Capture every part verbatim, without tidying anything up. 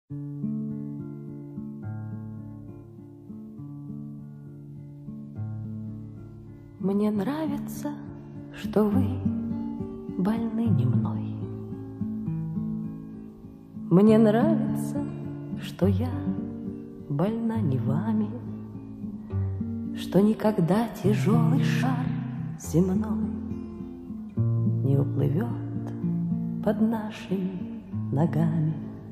Мне нравится, что вы больны не мной. Мне нравится, что я больна не вами, что никогда тяжелый шар земной не уплывет под нашими ногами.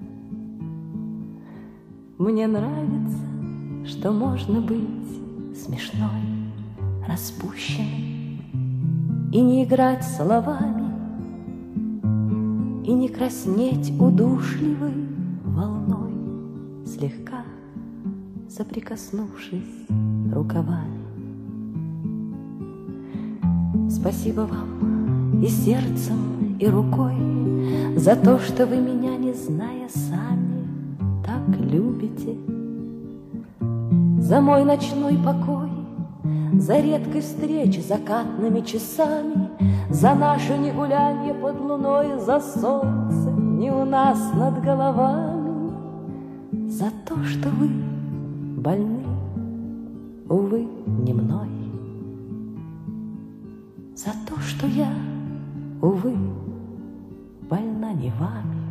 Мне нравится, что можно быть смешной, распущенной и не играть словами, и не краснеть удушливой волной, слегка соприкоснувшись рукавами. Спасибо вам и сердцем, и рукой за то, что вы меня, не зная сами, так любите, за мой ночной покой, за редкой встречи закатными часами, за наше негулянье под луной, за солнце не у нас над головами, за то, что вы больны, увы, не мной, за то, что я, увы, больна не вами.